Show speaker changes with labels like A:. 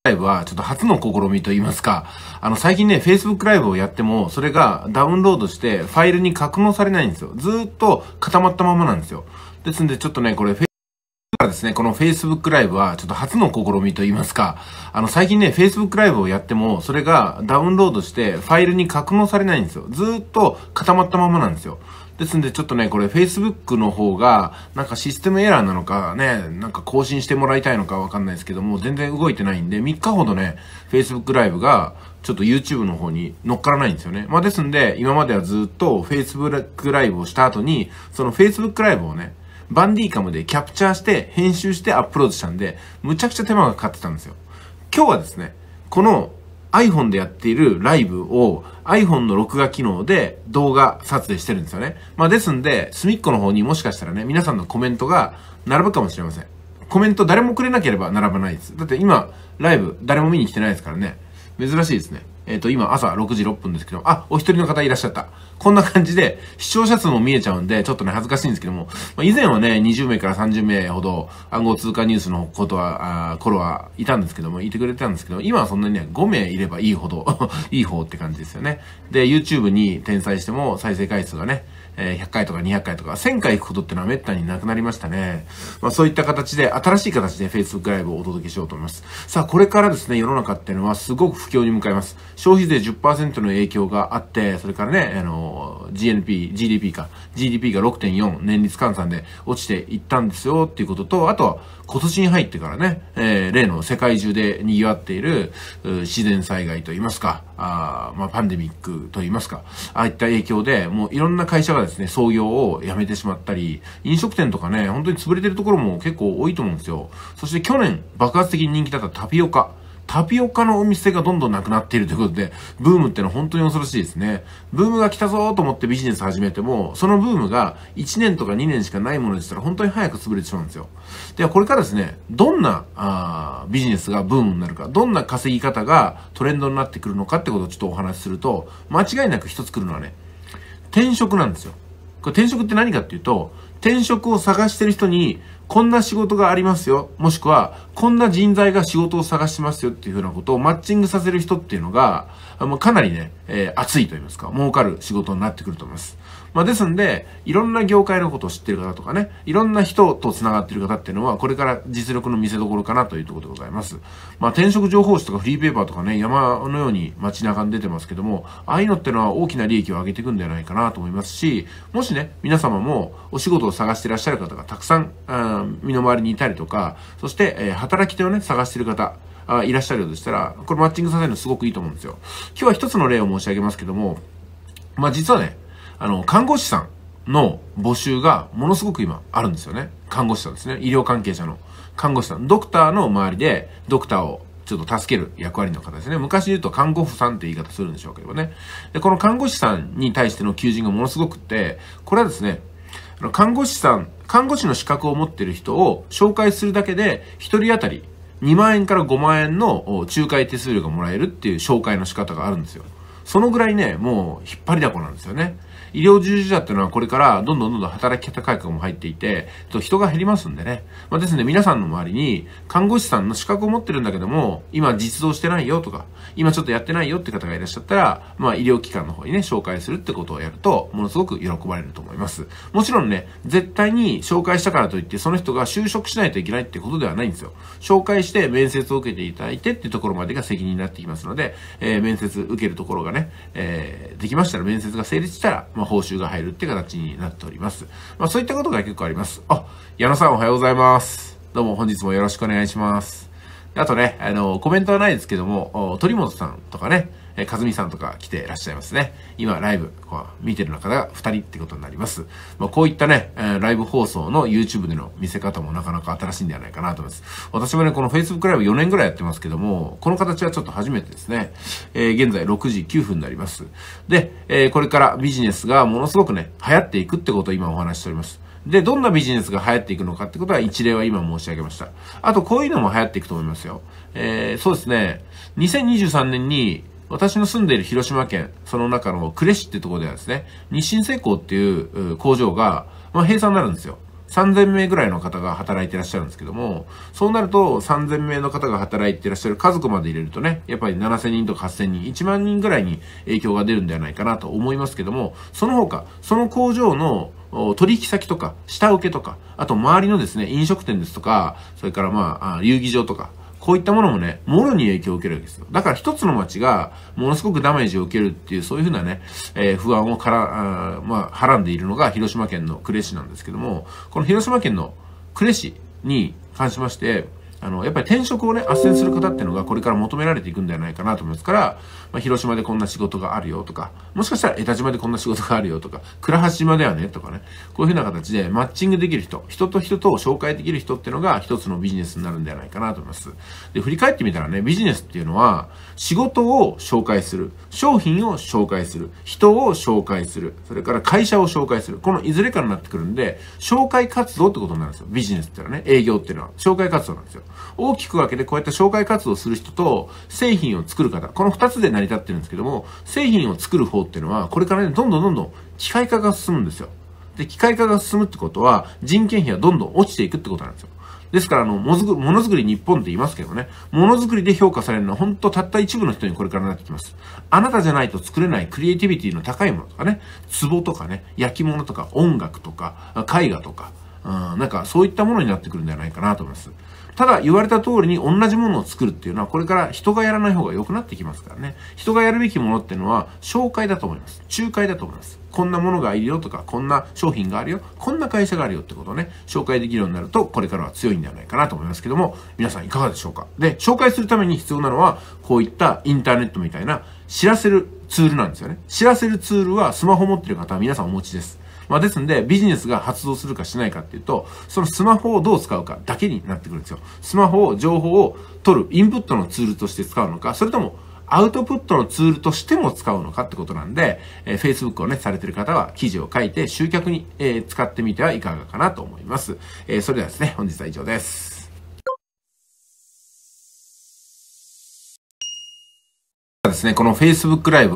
A: ライブはちょっと初の試みと言いますか、最近ね、Facebook ライブをやっても、それがダウンロードしてファイルに格納されないんですよ。ずーっと固まったままなんですよ。ですんで、ちょっとね、これ、ですね、この Facebook ライブはちょっと初の試みと言いますか、最近ね、Facebook ライブをやっても、それがダウンロードしてファイルに格納されないんですよ。ずーっと固まったままなんですよ。ですんで、ちょっとね、これ Facebook の方が、なんかシステムエラーなのかね、なんか更新してもらいたいのかわかんないですけども、全然動いてないんで、3日ほどね、Facebook ライブが、ちょっと YouTube の方に乗っからないんですよね。まあですんで、今まではずっと Facebook ライブをした後に、その Facebook ライブをね、バンディーカムでキャプチャーして、編集してアップロードしたんで、むちゃくちゃ手間がかかってたんですよ。今日はですね、この iPhone でやっているライブを iPhone の録画機能で動画撮影してるんですよね。まあですんで、隅っこの方にもしかしたらね、皆さんのコメントが並ぶかもしれません。コメント誰もくれなければ並ばないです。だって今、ライブ誰も見に来てないですからね。珍しいですね。今朝6時6分ですけど、お一人の方いらっしゃった。こんな感じで、視聴者数も見えちゃうんで、ちょっとね、恥ずかしいんですけども、以前はね、20名から30名ほど暗号通貨ニュースの頃はいたんですけども、いてくれてたんですけど、今はそんなにね、5名いればいいほど、いい方って感じですよね。で、YouTube に転載しても再生回数がね、100回とか200回とか1000回行くことってのは滅多になくなりましたね。そういった形で、新しい形で Facebook ライブをお届けしようと思います。さあ、これからですね、世の中っていうのはすごく不況に向かいます。消費税 10% の影響があって、それからね、GDP が6.4 年率換算で落ちていったんですよっていうことと、あとは今年に入ってからね、例の世界中で賑わっている自然災害といいますか、パンデミックといいますか、ああいった影響でもういろんな会社がですね、創業をやめてしまったり、飲食店とかね、本当に潰れてるところも結構多いと思うんですよ。そして去年爆発的に人気だったタピオカのお店がどんどんなくなっているということで、ブームってのは本当に恐ろしいですね。ブームが来たぞーと思ってビジネス始めても、そのブームが1年とか2年しかないものでしたら本当に早く潰れてしまうんですよ。ではこれからですね、どんなビジネスがブームになるか、どんな稼ぎ方がトレンドになってくるのかってことをちょっとお話しすると、間違いなく一つ来るのはね、転職なんですよ。これ転職って何かっていうと、転職を探してる人に、こんな仕事がありますよ。もしくは、こんな人材が仕事を探してますよっていうふうなことをマッチングさせる人っていうのが、かなりね、熱いと言いますか、儲かる仕事になってくると思います。ですんで、いろんな業界のことを知っている方とかね、いろんな人と繋がっている方っていうのは、これから実力の見せ所かなというところでございます。転職情報誌とかフリーペーパーとかね、山のように街中に出てますけども、ああいうのってのは大きな利益を上げていくんではないかなと思いますし、もしね、皆様もお仕事を探していらっしゃる方がたくさん、身の回りにいたりとか、そして、働き手をね、探している方、いらっしゃるようでしたら、これマッチングさせるのすごくいいと思うんですよ。今日は一つの例を申し上げますけども、実はね、看護師さんの募集がものすごく今あるんですよね。看護師さんですね。医療関係者の看護師さん。ドクターの周りで、ドクターをちょっと助ける役割の方ですね。昔で言うと看護婦さんって言い方するんでしょうけどね。で、この看護師さんに対しての求人がものすごくって、これはですね、看護師の資格を持っている人を紹介するだけで、一人当たり2万円から5万円の仲介手数料がもらえるっていう紹介の仕方があるんですよ。そのぐらいね、もう引っ張りだこなんですよね。医療従事者っていうのはこれからどんどん働き方改革も入っていて、人が減りますんでね。ですね、皆さんの周りに看護師さんの資格を持ってるんだけども、今実動してないよとか、今ちょっとやってないよって方がいらっしゃったら、医療機関の方にね、紹介するってことをやると、ものすごく喜ばれると思います。もちろんね、絶対に紹介したからといって、その人が就職しないといけないってことではないんですよ。紹介して面接を受けていただいてっていうところまでが責任になってきますので、面接受けるところがね、できましたら面接が成立したら、報酬が入るって形になっております。そういったことが結構あります。矢野さんおはようございます。どうも本日もよろしくお願いします。あとね、コメントはないですけども、鳥本さんとかね、かずみさんとか来ていらっしゃいますね。今、ライブ、見てる方が2人ってことになります。こういったね、ライブ放送の YouTube での見せ方もなかなか新しいんではないかなと思います。私もね、この Facebook ライブ4年ぐらいやってますけども、この形はちょっと初めてですね。現在6時9分になります。で、これからビジネスがものすごくね、流行っていくってことを今お話ししております。で、どんなビジネスが流行っていくのかってことは一例は今申し上げました。あと、こういうのも流行っていくと思いますよ。そうですね。2023年に、私の住んでいる広島県、その中の呉市ってところではですね、日清製鋼っていう工場が、閉鎖になるんですよ。 3000名ぐらいの方が働いてらっしゃるんですけども、そうなると3000名の方が働いてらっしゃる家族まで入れるとね、やっぱり7000人とか8000人、1万人ぐらいに影響が出るんではないかなと思いますけども、その他、その工場の取引先とか、下請けとか、あと周りのですね、飲食店ですとか、それから遊戯場とか、こういったものもね、もろに影響を受けるわけですよ。だから一つの街が、ものすごくダメージを受けるっていう、そういうふうなね、不安をはらんでいるのが広島県の呉市なんですけども、この広島県の呉市に関しまして、やっぱり転職をね、斡旋する方っていうのがこれから求められていくんではないかなと思いますから、広島でこんな仕事があるよとか、もしかしたら江田島でこんな仕事があるよとか、倉橋島ではねとかね、こういうふうな形でマッチングできる人、人と人とを紹介できる人っていうのが一つのビジネスになるんではないかなと思います。で、振り返ってみたらね、ビジネスっていうのは、仕事を紹介する、商品を紹介する、人を紹介する、それから会社を紹介する、このいずれかになってくるんで、紹介活動ってことになるんですよ。ビジネスっていうのはね、営業っていうのは、紹介活動なんですよ。大きく分けてこうやって紹介活動をする人と製品を作る方、この二つで成り立ってるんですけども、製品を作る方っていうのは、これからね、どんどん機械化が進むんですよ。で、機械化が進むってことは、人件費はどんどん落ちていくってことなんですよ。ですから、ものづくり日本って言いますけどね、ものづくりで評価されるのは本当たった一部の人にこれからなってきます。あなたじゃないと作れないクリエイティビティの高いものとかね、壺とかね、焼き物とか音楽とか、絵画とか、なんかそういったものになってくるんではないかなと思います。ただ言われた通りに同じものを作るっていうのはこれから人がやらない方が良くなってきますからね。人がやるべきものっていうのは紹介だと思います。仲介だと思います。こんなものがいるよとか、こんな商品があるよ、こんな会社があるよってことをね、紹介できるようになるとこれからは強いんではないかなと思いますけども、皆さんいかがでしょうか。で、紹介するために必要なのはこういったインターネットみたいな知らせるツールなんですよね。知らせるツールはスマホを持っている方は皆さんお持ちです。ですんで、ビジネスが発動するかしないかっていうと、そのスマホをどう使うかだけになってくるんですよ。スマホを、情報を取る、インプットのツールとして使うのか、それとも、アウトプットのツールとしても使うのかってことなんで、Facebook をね、されてる方は記事を書いて集客に、使ってみてはいかがかなと思います。それではですね、本日は以上です。ですね、この Facebook ライブ